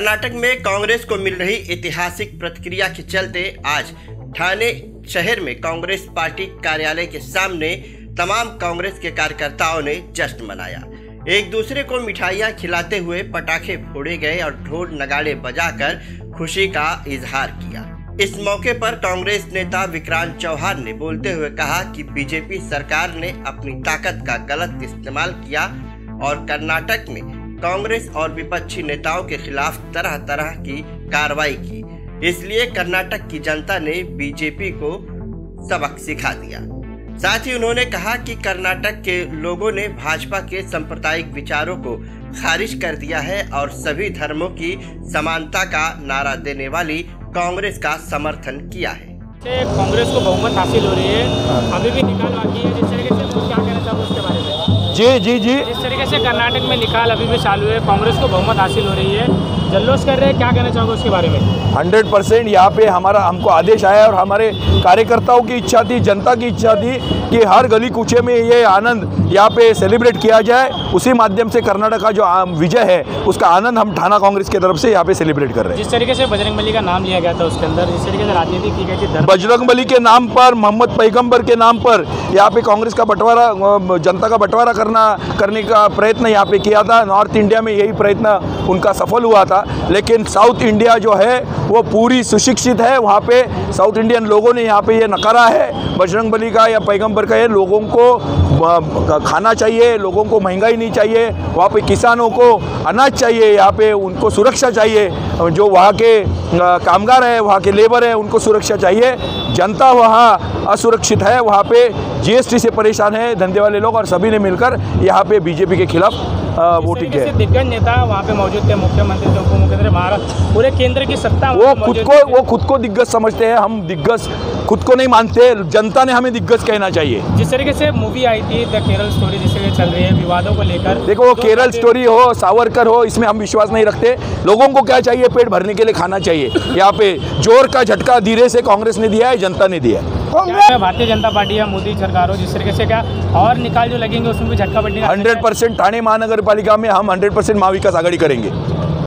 कर्नाटक में कांग्रेस को मिल रही ऐतिहासिक प्रतिक्रिया के चलते आज ठाणे शहर में कांग्रेस पार्टी कार्यालय के सामने तमाम कांग्रेस के कार्यकर्ताओं ने जश्न मनाया। एक दूसरे को मिठाइयां खिलाते हुए पटाखे फोड़े गए और ढोल नगाड़े बजाकर खुशी का इजहार किया। इस मौके पर कांग्रेस नेता विक्रांत चौहान ने बोलते हुए कहा कि बीजेपी सरकार ने अपनी ताकत का गलत इस्तेमाल किया और कर्नाटक में कांग्रेस और विपक्षी नेताओं के खिलाफ तरह तरह की कार्रवाई की। इसलिए कर्नाटक की जनता ने बीजेपी को सबक सिखा दिया। साथ ही उन्होंने कहा कि कर्नाटक के लोगों ने भाजपा के सांप्रदायिक विचारों को खारिज कर दिया है और सभी धर्मों की समानता का नारा देने वाली कांग्रेस का समर्थन किया है। कांग्रेस को बहुमत हासिल हो रही है, अभी भी निकाल बाकी है। जिस तरीके से क्या कहना चाहोगे उसके बारे में? जी जिस तरीके से कर्नाटक में निकाल अभी भी चालू है, कांग्रेस को बहुमत हासिल हो रही है, जल्लोष कर रहे हैं, क्या कहना चाहोगे उसके बारे में? 100% यहाँ पे हमको आदेश आया और हमारे कार्यकर्ताओं की इच्छा थी, जनता की इच्छा थी कि हर गली कूचे में ये आनंद यहाँ पे सेलिब्रेट किया जाए। उसी माध्यम से कर्नाटक का जो विजय है उसका आनंद हम ठाणा कांग्रेस की तरफ से यहाँ पे सेलिब्रेट कर रहे हैं। जिस तरीके से बजरंगबली का नाम लिया गया था उसके अंदर, जिस तरीके से राजनीति की गई थी, बजरंगबली के नाम पर, मोहम्मद पैगंबर के नाम पर यहाँ पे कांग्रेस का बंटवारा, जनता का बंटवारा करने का प्रयत्न यहाँ पे किया था। नॉर्थ इंडिया में यही प्रयत्न उनका सफल हुआ था, लेकिन साउथ इंडिया जो है वो पूरी सुशिक्षित है। वहाँ पे साउथ इंडियन लोगों ने यहाँ पे ये नकारा है बजरंगबली का या पैगंबर का। ये लोगों को खाना चाहिए, लोगों को महंगाई नहीं चाहिए, वहाँ पे किसानों को अनाज चाहिए, यहाँ पे उनको सुरक्षा चाहिए। जो वहाँ के कामगार है, वहाँ के लेबर है, उनको सुरक्षा चाहिए। जनता वहाँ असुरक्षित है, वहाँ पे जीएसटी से परेशान है धंधे वाले लोग, और सभी ने मिलकर यहाँ पे बीजेपी के खिलाफ वोटिंग किया। दिग्गज नेता वहाँ पे मौजूद थे, मुख्यमंत्री थे, उप मुख्यमंत्री, महाराष्ट्र, पूरे केंद्र की सत्ता वो खुद को दिग्गज समझते हैं। हम दिग्गज खुद को नहीं मानते, जनता ने हमें दिग्गज कहना चाहिए। जिस तरीके से मूवी आई थी द केरल स्टोरी, जिस तरीके चल रही है विवादों को लेकर, देखो वो केरल स्टोरी हो, सावरकर हो, इसमें हम विश्वास नहीं रखते। लोगों को क्या चाहिए? पेट भरने के लिए खाना चाहिए। यहाँ पे जोर का झटका धीरे से कांग्रेस ने दिया है, जनता ने दिया है। भारतीय जनता पार्टी या मोदी सरकार हो, जिस तरीके से क्या और निकाल जो लगेंगे उसमें भी झटका बटेगा। 100% ठाणे महानगर पालिका में हम 100% महाविकास आघाड़ी करेंगे।